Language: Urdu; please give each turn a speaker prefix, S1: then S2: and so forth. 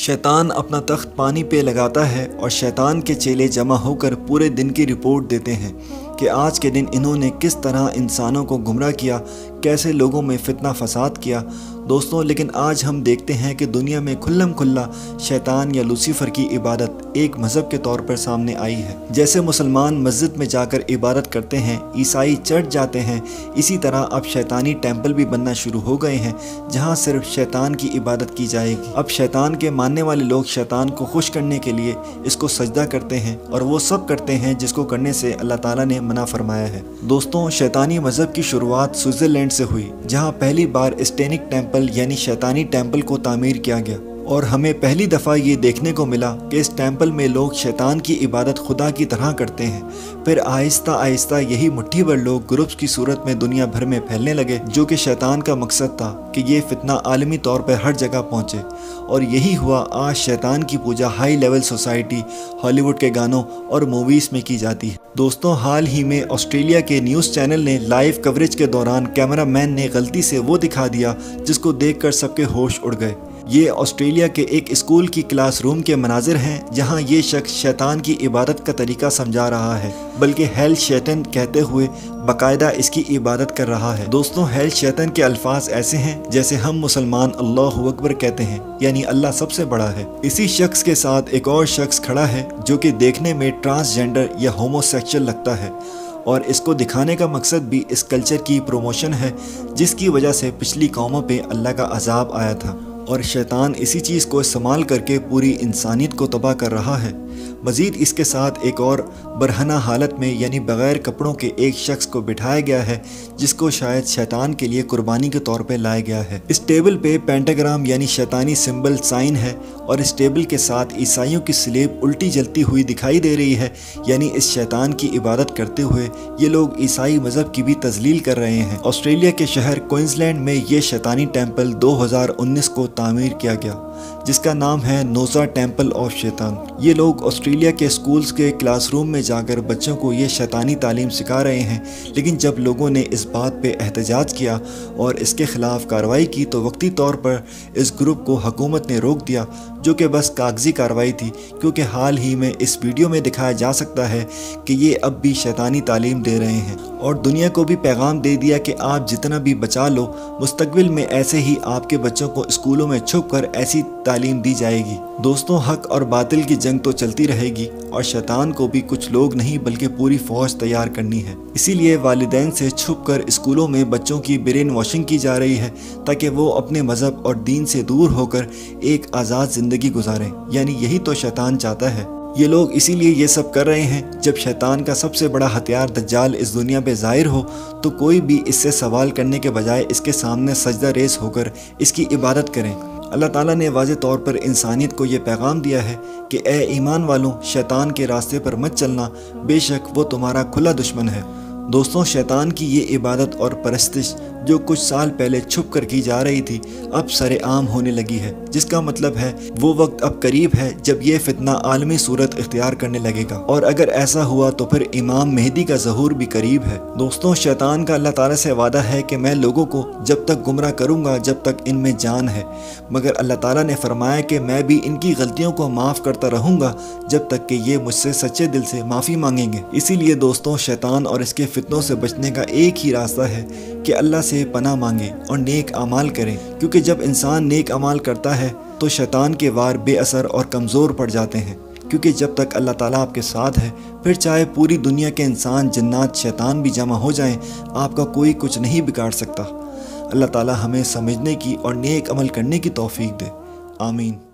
S1: شیطان اپنا تخت پانی پہ لگاتا ہے اور شیطان کے چیلے جمع ہو کر پورے دن کی رپورٹ دیتے ہیں کہ آج کے دن انہوں نے کس طرح انسانوں کو گمراہ کیا، کیسے لوگوں میں فتنہ فساد کیا۔ دوستوں، لیکن آج ہم دیکھتے ہیں کہ دنیا میں کھلم کھلا شیطان یا لوسیفر کی عبادت ایک مذہب کے طور پر سامنے آئی ہے۔ جیسے مسلمان مسجد میں جا کر عبادت کرتے ہیں، عیسائی چرچ جاتے ہیں، اسی طرح اب شیطانی ٹیمپل بھی بننا شروع ہو گئے ہیں جہاں صرف شیطان کی عبادت کی جائے گی۔ اب شیطان کے ماننے والے لوگ شیطان کو خوش کرنے کے لیے اس کو سجدہ کرتے ہیں، اور وہ سب کرتے ہیں جس کو کرنے سے اللہ تعالیٰ نے منع فرمایا ہے۔ دوستوں، شیطانی مذہب کی شروعات سوئٹزرلینڈ سے ہوئی، جہاں پہلی بار اسٹینک ٹیمپل یعنی شیطانی ٹیمپل کو تعمیر کیا گیا، اور ہمیں پہلی دفعہ یہ دیکھنے کو ملا کہ اس ٹیمپل میں لوگ شیطان کی عبادت خدا کی طرح کرتے ہیں۔ پھر آہستہ آہستہ یہی مٹھی بھر لوگ گروپس کی صورت میں دنیا بھر میں پھیلنے لگے، جو کہ شیطان کا مقصد تھا کہ یہ فتنہ عالمی طور پر ہر جگہ پہنچے، اور یہی ہوا آج شیطان کی پوجا high level society, Hollywood کے گانوں اور موویز میں کی جاتی ہے۔ دوستوں، حال ہی میں آسٹریلیا کے نیوز چینل نے لائیو کوریج کے دوران کیمرہ مین نے غلطی سے وہ دکھا دیا جس کو دیکھ کر سب کے ہوش اڑ گئے۔ یہ آسٹریلیا کے ایک اسکول کی کلاس روم کے مناظر ہیں جہاں یہ شخص شیطان کی عبادت کا طریقہ سمجھا رہا ہے، بلکہ ہیل شیطن کہتے ہوئے باقاعدہ اس کی عبادت کر رہا ہے۔ دوستوں، ہیل شیطن کے الفاظ ایسے ہیں جیسے ہم مسلمان اللہ اکبر کہتے ہیں، یعنی اللہ سب سے بڑا ہے۔ اسی شخص کے ساتھ ایک اور شخص کھڑا ہے جو کہ دیکھنے میں ٹرانسجینڈر یا ہومو سیکشل لگتا ہے، اور اس کو دکھانے کا مقصد بھی اس کلچر کی پروموشن ہے جس کی وجہ سے پچھلی قوموں پہ اللہ کا عذاب آیا تھا، اور شیطان اسی چیز کو استعمال کر کے پوری انسانیت کو تباہ کر رہا ہے۔ مزید اس کے ساتھ ایک اور برہنہ حالت میں یعنی بغیر کپڑوں کے ایک شخص کو بٹھایا گیا ہے جس کو شاید شیطان کے لیے قربانی کے طور پہ لایا گیا ہے۔ اس ٹیبل پہ پینٹاگرام یعنی شیطانی سمبل سائن ہے، اور اس ٹیبل کے ساتھ عیسائیوں کی سلیب الٹی جلتی ہوئی دکھائی دے رہی ہے، یعنی اس شیطان کی عبادت کرتے ہوئے یہ لوگ عیسائی مذہب کی بھی تذلیل کر رہے ہیں۔ آسٹریلیا کے شہر کوئنزلینڈ میں یہ شیطانی ٹیمپل 2019 کو تعمیر کیا گیا، جس کا نام ہے نوزا ٹیمپل آف شیطان۔ یہ لوگ آسٹریلیا کے اسکولز کے کلاس روم میں جا کر بچوں کو یہ شیطانی تعلیم سکھا رہے ہیں، لیکن جب لوگوں نے اس بات پہ احتجاج کیا اور اس کے خلاف کارروائی کی تو وقتی طور پر اس گروپ کو حکومت نے روک دیا، جو کہ بس کاغذی کارروائی تھی، کیونکہ حال ہی میں اس ویڈیو میں دکھایا جا سکتا ہے کہ یہ اب بھی شیطانی تعلیم دے رہے ہیں، اور دنیا کو بھی پیغام دے دیا کہ آپ جتنا بھی بچا لو، مستقبل میں ایسے ہی آپ کے بچوں کو اسکولوں میں چھپ کر ایسی تعلیم دی جائے گی۔ دوستوں، حق اور باطل کی جنگ تو چلتی رہے گی، اور شیطان کو بھی کچھ لوگ نہیں بلکہ پوری فوج تیار کرنی ہے۔ اسی لیے والدین سے چھپ کر اسکولوں میں بچوں کی برین واشنگ کی جا رہی ہے تاکہ وہ اپنے مذہب اور دین سے دور ہو کر ایک آزاد زندگی گزاریں، یعنی یہی تو شیطان چاہتا ہے۔ یہ لوگ اسی لیے یہ سب کر رہے ہیں۔ جب شیطان کا سب سے بڑا ہتھیار دجال اس دنیا پہ ظاہر ہو تو کوئی بھی اس سے سوال کرنے کے بجائے اس کے سامنے سجدہ ریز ہو کر اس کی عبادت کریں۔ اللہ تعالیٰ نے واضح طور پر انسانیت کو یہ پیغام دیا ہے کہ اے ایمان والوں، شیطان کے راستے پر مت چلنا، بے شک وہ تمہارا کھلا دشمن ہے۔ دوستوں، شیطان کی یہ عبادت اور پرستش جو کچھ سال پہلے چھپ کر کی جا رہی تھی اب سر عام ہونے لگی ہے، جس کا مطلب ہے وہ وقت اب قریب ہے جب یہ فتنہ عالمی صورت اختیار کرنے لگے گا، اور اگر ایسا ہوا تو پھر امام مہدی کا ظہور بھی قریب ہے۔ دوستوں، شیطان کا اللہ تعالیٰ سے وعدہ ہے کہ میں لوگوں کو جب تک گمراہ کروں گا جب تک ان میں جان ہے، مگر اللہ تعالیٰ نے فرمایا کہ میں بھی ان کی غلطیوں کو معاف کرتا رہوں گا جب تک کہ یہ مجھ سے سچے دل سے معافی مانگیں گے۔ اسی لیے دوستوں، شیطان اور اس کے فتنوں سے بچنے کا ایک ہی راستہ ہے کہ اللہ سے پناہ مانگیں اور نیک اعمال کریں، کیونکہ جب انسان نیک اعمال کرتا ہے تو شیطان کے وار بے اثر اور کمزور پڑ جاتے ہیں، کیونکہ جب تک اللہ تعالیٰ آپ کے ساتھ ہے پھر چاہے پوری دنیا کے انسان، جنات، شیطان بھی جمع ہو جائیں، آپ کا کوئی کچھ نہیں بگاڑ سکتا۔ اللہ تعالیٰ ہمیں سمجھنے کی اور نیک عمل کرنے کی توفیق دے، آمین۔